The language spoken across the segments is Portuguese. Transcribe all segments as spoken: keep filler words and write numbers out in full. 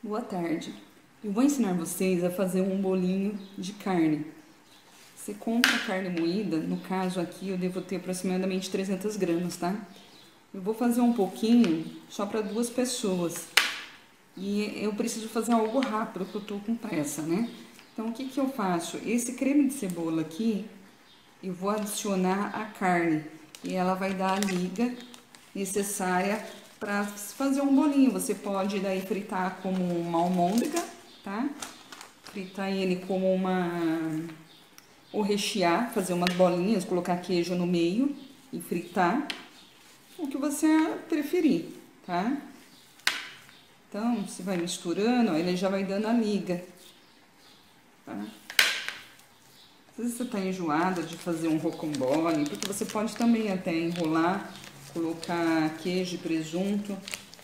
Boa tarde. Eu vou ensinar vocês a fazer um bolinho de carne. Você compra carne moída, no caso aqui eu devo ter aproximadamente trezentas gramas, tá? Eu vou fazer um pouquinho só para duas pessoas. E eu preciso fazer algo rápido, porque eu tô com pressa, né? Então o que que eu faço? Esse creme de cebola aqui, eu vou adicionar a carne. E ela vai dar a liga necessária para fazer um bolinho. Você pode daí fritar como uma almôndega, tá? Fritar ele como uma... ou rechear, fazer umas bolinhas, colocar queijo no meio e fritar. O que você preferir, tá? Então, você vai misturando, ó, ele já vai dando a liga, tá? Às vezes você tá enjoada de fazer um rocambole, porque você pode também até enrolar, colocar queijo e presunto.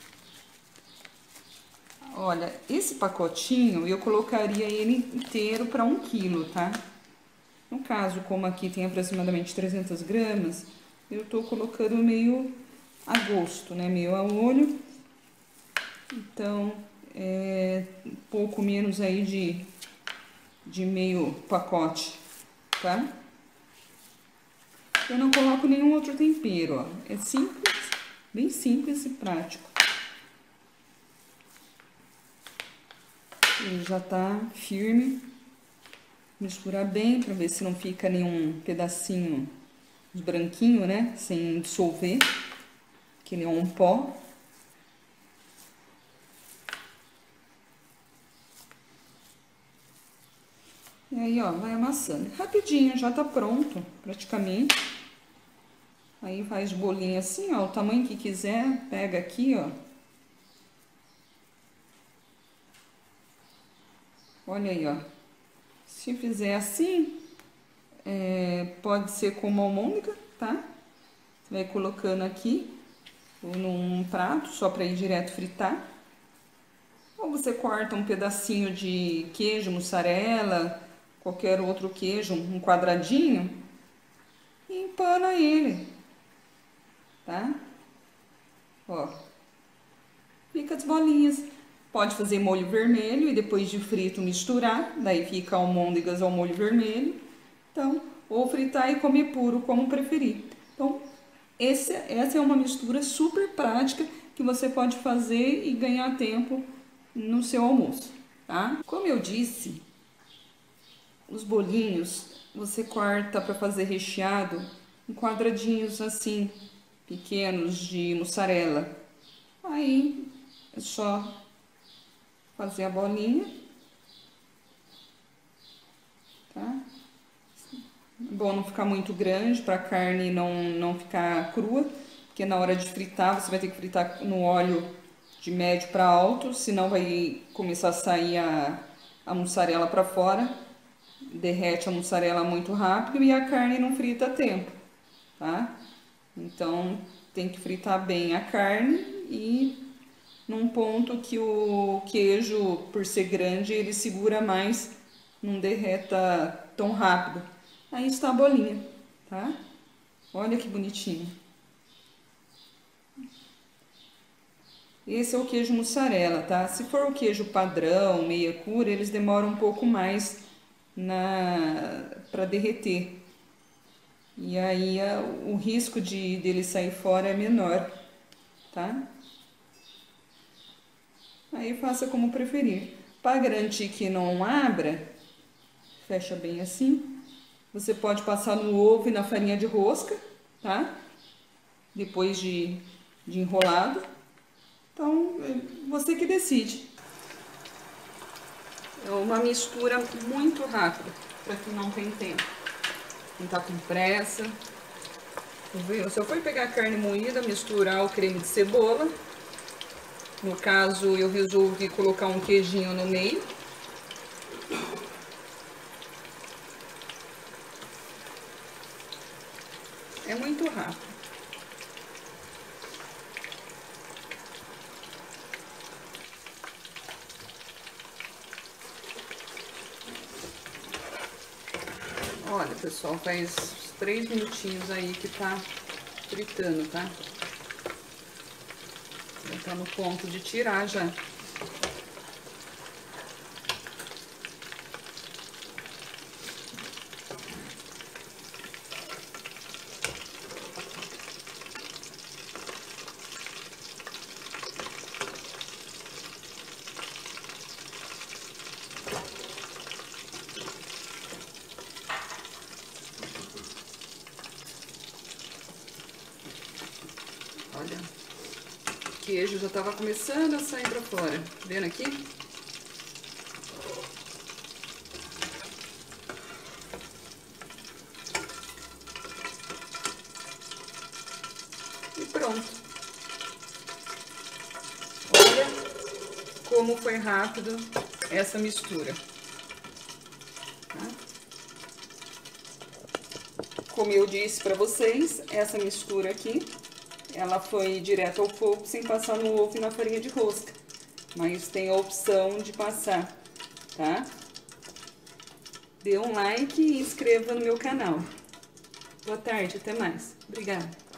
Olha, esse pacotinho eu colocaria ele inteiro para um quilo, tá? No caso, como aqui tem aproximadamente trezentas gramas, eu tô colocando meio a gosto, né? Meio a olho. Então, é um pouco menos aí de, de meio pacote, tá? Eu não coloco nenhum outro tempero, ó. É simples, bem simples e prático. Ele já tá firme. Misturar bem para ver se não fica nenhum pedacinho branquinho, né? Sem dissolver, que ele é um pó. E aí, ó, vai amassando. Rapidinho, já tá pronto, praticamente. Aí faz bolinho assim, ó, o tamanho que quiser, pega aqui, ó. Olha aí, ó. Se fizer assim, é, pode ser como almôndega, tá? Você vai colocando aqui, ou num prato, só para ir direto fritar. Ou você corta um pedacinho de queijo, mussarela, qualquer outro queijo, um quadradinho, e empana ele, tá? Ó, fica as bolinhas. Pode fazer molho vermelho e depois de frito misturar, daí fica almôndegas ao molho vermelho. Então, ou fritar e comer puro, como preferir. Então, esse, essa é uma mistura super prática que você pode fazer e ganhar tempo no seu almoço, tá? Como eu disse, os bolinhos você corta para fazer recheado em quadradinhos assim, pequenos de mussarela. Aí é só fazer a bolinha, tá? É bom não ficar muito grande para a carne não, não ficar crua, porque na hora de fritar você vai ter que fritar no óleo de médio para alto, senão vai começar a sair a, a mussarela para fora, derrete a mussarela muito rápido e a carne não frita a tempo, tá? Então tem que fritar bem a carne e num ponto que o queijo, por ser grande, ele segura mais, não derreta tão rápido. Aí está a bolinha, tá? Olha que bonitinho. Esse é o queijo mussarela, tá? Se for o queijo padrão, meia cura, eles demoram um pouco mais na para derreter. E aí a, o risco de dele sair fora é menor, tá? Aí faça como preferir. Para garantir que não abra, fecha bem assim. Você pode passar no ovo e na farinha de rosca, tá? Depois de, de enrolado. Então, você que decide. É uma mistura muito rápida, para quem não tem tempo. Quem tá com pressa. Se eu for pegar a carne moída, misturar o creme de cebola. No caso, eu resolvi colocar um queijinho no meio. É muito rápido. Olha, pessoal, faz três minutinhos aí que tá fritando, tá? Já tá no ponto de tirar já. queijo já tava começando a sair pra fora. Tá vendo aqui? E pronto. Olha como foi rápido essa mistura. Tá? Como eu disse pra vocês, essa mistura aqui, ela foi direto ao fogo sem passar no ovo e na farinha de rosca. Mas tem a opção de passar, tá? Dê um like e inscreva no meu canal. Boa tarde, até mais. Obrigada.